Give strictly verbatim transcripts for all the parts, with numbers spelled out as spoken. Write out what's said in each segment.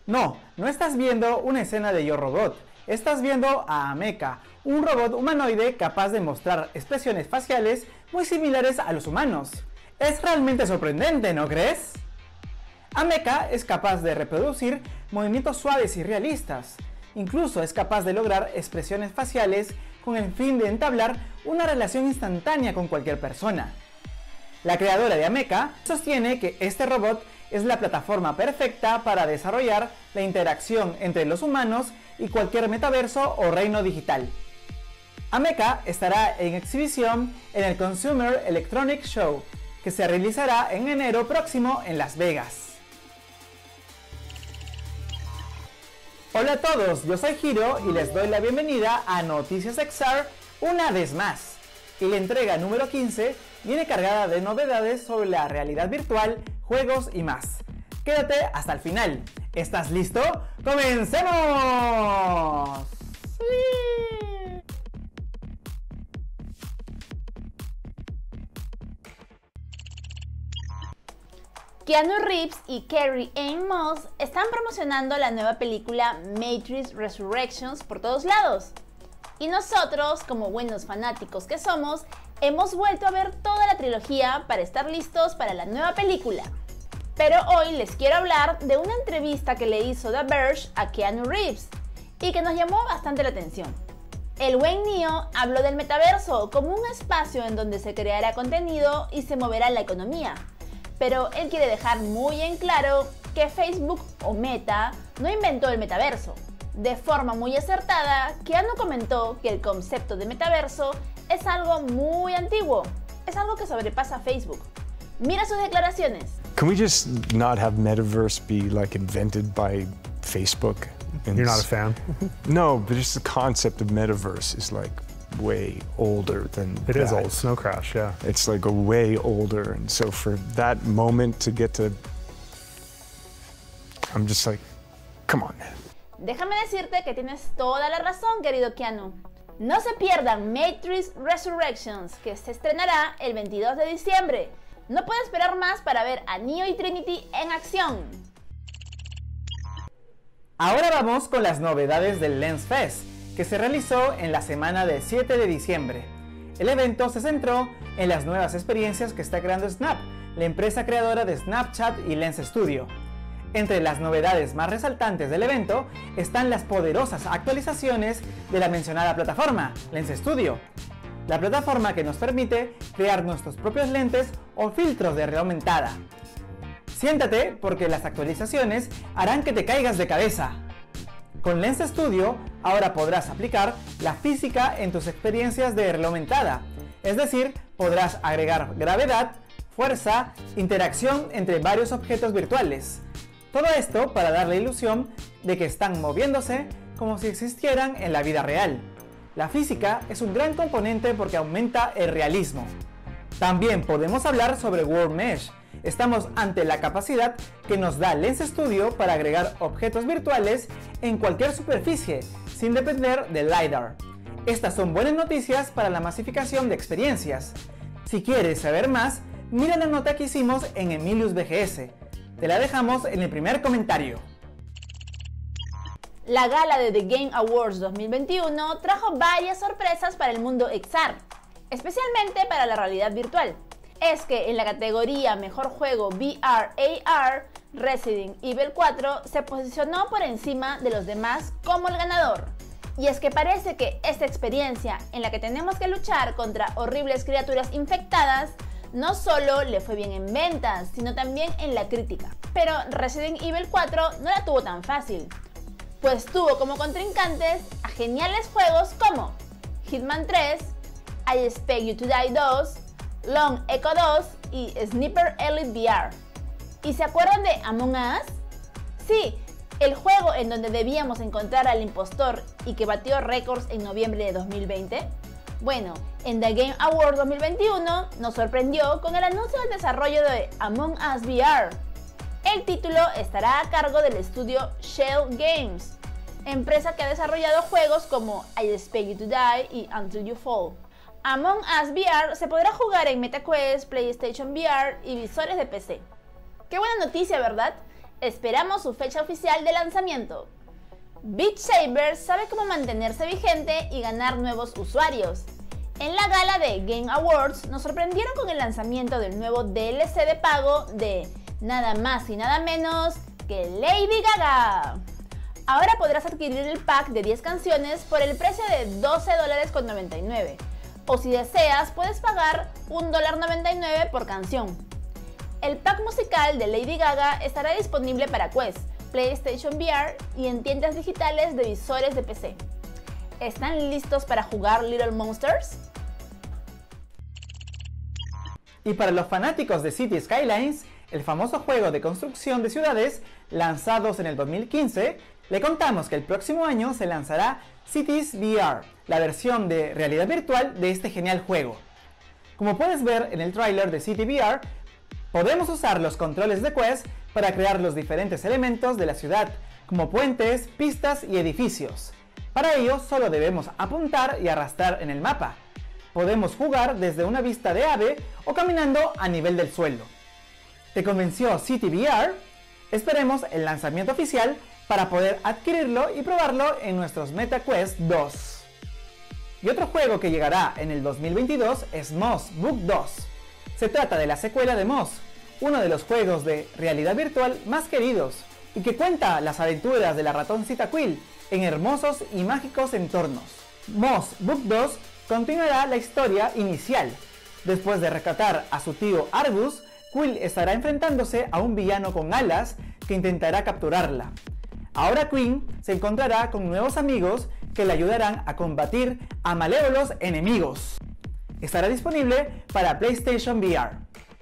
No, no estás viendo una escena de Yo Robot, estás viendo a Ameca, un robot humanoide capaz de mostrar expresiones faciales muy similares a los humanos. Es realmente sorprendente, ¿no crees? Ameca es capaz de reproducir movimientos suaves y realistas. Incluso es capaz de lograr expresiones faciales con el fin de entablar una relación instantánea con cualquier persona. La creadora de Ameca sostiene que este robot es la plataforma perfecta para desarrollar la interacción entre los humanos y cualquier metaverso o reino digital. Ameca estará en exhibición en el Consumer Electronics Show, que se realizará en enero próximo en Las Vegas. Hola a todos, yo soy Hiro y les doy la bienvenida a Noticias X R una vez más. Y la entrega número quince viene cargada de novedades sobre la realidad virtual, juegos y más. Quédate hasta el final. ¿Estás listo? ¡Comencemos! ¡Sí! Keanu Reeves y Carrie-Anne Moss están promocionando la nueva película Matrix Resurrections por todos lados. Y nosotros, como buenos fanáticos que somos, hemos vuelto a ver toda la trilogía para estar listos para la nueva película. Pero hoy les quiero hablar de una entrevista que le hizo The Verge a Keanu Reeves y que nos llamó bastante la atención. El buen Neo habló del metaverso como un espacio en donde se creará contenido y se moverá la economía. Pero él quiere dejar muy en claro que Facebook o Meta no inventó el metaverso. De forma muy acertada, Keanu comentó que el concepto de metaverso es algo muy antiguo, es algo que sobrepasa Facebook. Mira sus declaraciones. Can we just not have metaverse be like invented by Facebook? And You're not a fan? No, but just the concept of metaverse is like way older than It that. is old. Snow Crash, yeah. It's like a way older, and so for that moment to get to, I'm just like, come on, man. Déjame decirte que tienes toda la razón, querido Keanu. No se pierdan Matrix Resurrections, que se estrenará el veintidós de diciembre. No puedo esperar más para ver a Neo y Trinity en acción. Ahora vamos con las novedades del Lens Fest, que se realizó en la semana del siete de diciembre. El evento se centró en las nuevas experiencias que está creando Snap, la empresa creadora de Snapchat y Lens Studio. Entre las novedades más resaltantes del evento están las poderosas actualizaciones de la mencionada plataforma, Lens Studio. La plataforma que nos permite crear nuestros propios lentes o filtros de realidad aumentada. Siéntate porque las actualizaciones harán que te caigas de cabeza. Con Lens Studio ahora podrás aplicar la física en tus experiencias de realidad aumentada, es decir, podrás agregar gravedad, fuerza, interacción entre varios objetos virtuales. Todo esto para dar la ilusión de que están moviéndose como si existieran en la vida real. La física es un gran componente porque aumenta el realismo. También podemos hablar sobre World Mesh. Estamos ante la capacidad que nos da Lens Studio para agregar objetos virtuales en cualquier superficie, sin depender del LiDAR. Estas son buenas noticias para la masificación de experiencias. Si quieres saber más, mira la nota que hicimos en Emilius V G S. Te la dejamos en el primer comentario. La gala de The Game Awards dos mil veintiuno trajo varias sorpresas para el mundo X R, especialmente para la realidad virtual. Es que en la categoría Mejor Juego V R A R, Resident Evil cuatro se posicionó por encima de los demás como el ganador. Y es que parece que esta experiencia en la que tenemos que luchar contra horribles criaturas infectadas no solo le fue bien en ventas, sino también en la crítica. Pero Resident Evil cuatro no la tuvo tan fácil, pues tuvo como contrincantes a geniales juegos como Hitman tres, I Expect You to Die dos, Long Echo dos y Sniper Elite V R. ¿Y se acuerdan de Among Us? Sí, el juego en donde debíamos encontrar al impostor y que batió récords en noviembre de dos mil veinte. Bueno, en The Game Awards dos mil veintiuno nos sorprendió con el anuncio del desarrollo de Among Us V R. El título estará a cargo del estudio Shell Games, empresa que ha desarrollado juegos como I Expect You to Die y Until You Fall. Among Us V R se podrá jugar en MetaQuest, PlayStation V R y visores de P C. ¡Qué buena noticia, ¿verdad? Esperamos su fecha oficial de lanzamiento. Beat Saber sabe cómo mantenerse vigente y ganar nuevos usuarios. En la gala de Game Awards nos sorprendieron con el lanzamiento del nuevo D L C de pago de nada más y nada menos que Lady Gaga. Ahora podrás adquirir el pack de diez canciones por el precio de doce dólares con noventa y nueve. O si deseas, puedes pagar un dólar noventa y nueve por canción. El pack musical de Lady Gaga estará disponible para Quest, PlayStation V R y en tiendas digitales de visores de P C. ¿Están listos para jugar Little Monsters? Y para los fanáticos de City Skylines, el famoso juego de construcción de ciudades lanzados en el dos mil quince, le contamos que el próximo año se lanzará Cities V R, la versión de realidad virtual de este genial juego. Como puedes ver en el tráiler de City V R, podemos usar los controles de Quest para crear los diferentes elementos de la ciudad, como puentes, pistas y edificios. Para ello solo debemos apuntar y arrastrar en el mapa. Podemos jugar desde una vista de ave o caminando a nivel del suelo. ¿Te convenció City V R? Esperemos el lanzamiento oficial para poder adquirirlo y probarlo en nuestros MetaQuest dos. Y otro juego que llegará en el dos mil veintidós es Moss Book dos. Se trata de la secuela de Moss, uno de los juegos de realidad virtual más queridos, y que cuenta las aventuras de la ratoncita Quill en hermosos y mágicos entornos. Moss Book dos continuará la historia inicial. Después de rescatar a su tío Argus, Quill estará enfrentándose a un villano con alas que intentará capturarla. Ahora Queen se encontrará con nuevos amigos que le ayudarán a combatir a malévolos enemigos. Estará disponible para PlayStation V R.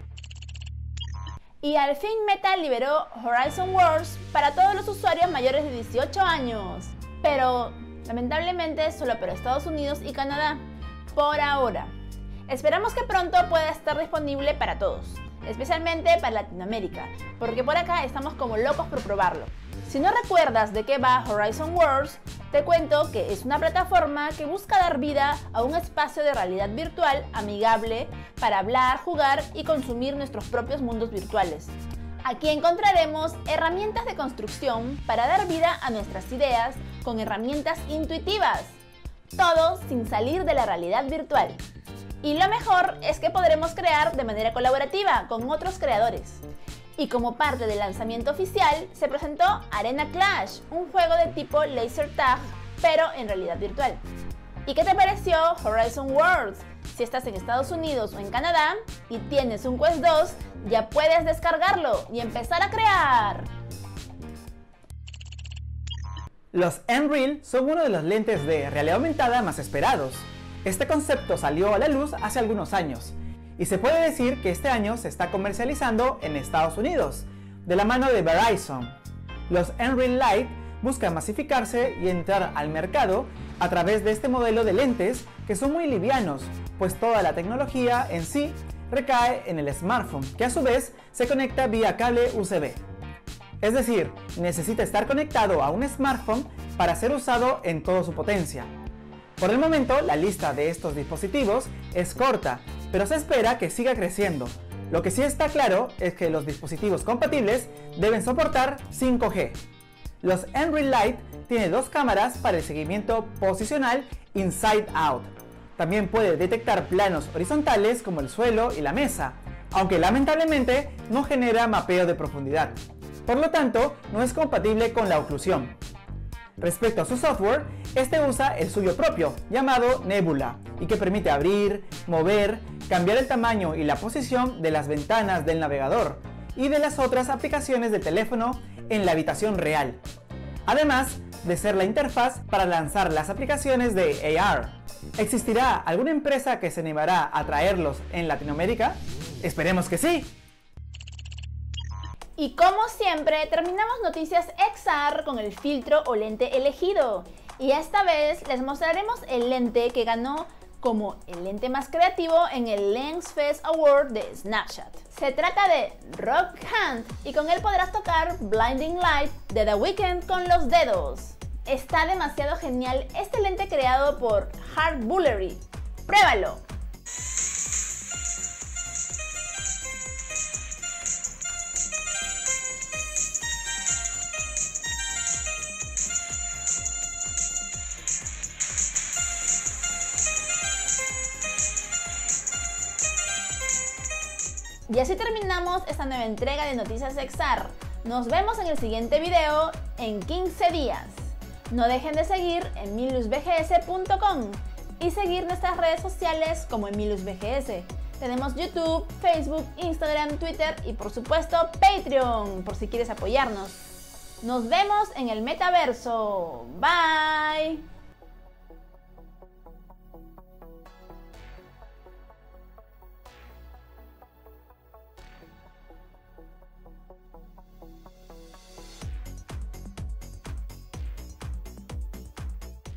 Y al fin Meta liberó Horizon Worlds para todos los usuarios mayores de dieciocho años. Pero lamentablemente solo para Estados Unidos y Canadá, por ahora. Esperamos que pronto pueda estar disponible para todos, especialmente para Latinoamérica, porque por acá estamos como locos por probarlo. Si no recuerdas de qué va Horizon Worlds, te cuento que es una plataforma que busca dar vida a un espacio de realidad virtual amigable para hablar, jugar y consumir nuestros propios mundos virtuales. Aquí encontraremos herramientas de construcción para dar vida a nuestras ideas con herramientas intuitivas, todo sin salir de la realidad virtual. Y lo mejor es que podremos crear de manera colaborativa con otros creadores. Y como parte del lanzamiento oficial, se presentó Arena Clash, un juego de tipo laser tag, pero en realidad virtual. ¿Y qué te pareció Horizon Worlds? Si estás en Estados Unidos o en Canadá y tienes un Quest dos, ya puedes descargarlo y empezar a crear. Los Nreal son uno de los lentes de realidad aumentada más esperados. Este concepto salió a la luz hace algunos años, y se puede decir que este año se está comercializando en Estados Unidos, de la mano de Verizon. Los Nreal Lite buscan masificarse y entrar al mercado a través de este modelo de lentes que son muy livianos, pues toda la tecnología en sí recae en el smartphone, que a su vez se conecta vía cable U S B. Es decir, necesita estar conectado a un smartphone para ser usado en toda su potencia. Por el momento, la lista de estos dispositivos es corta, pero se espera que siga creciendo. Lo que sí está claro es que los dispositivos compatibles deben soportar cinco G. Los Nreal Lite tiene dos cámaras para el seguimiento posicional inside out. También puede detectar planos horizontales como el suelo y la mesa, aunque lamentablemente no genera mapeo de profundidad. Por lo tanto, no es compatible con la oclusión. Respecto a su software, este usa el suyo propio, llamado Nebula, y que permite abrir, mover, cambiar el tamaño y la posición de las ventanas del navegador y de las otras aplicaciones de teléfono en la habitación real, además de ser la interfaz para lanzar las aplicaciones de A R. ¿Existirá alguna empresa que se animará a traerlos en Latinoamérica? Esperemos que sí. Y como siempre, terminamos Noticias X R con el filtro o lente elegido. Y esta vez les mostraremos el lente que ganó como el lente más creativo en el LensFest Award de Snapchat. Se trata de Rock Hand y con él podrás tocar Blinding Light de The Weeknd con los dedos. Está demasiado genial este lente creado por Hard Bullery. ¡Pruébalo! Y así terminamos esta nueva entrega de Noticias X R. Nos vemos en el siguiente video en quince días. No dejen de seguir emilius b g s punto com y seguir nuestras redes sociales como emilius b g s. Tenemos YouTube, Facebook, Instagram, Twitter y por supuesto Patreon, por si quieres apoyarnos. Nos vemos en el metaverso. Bye.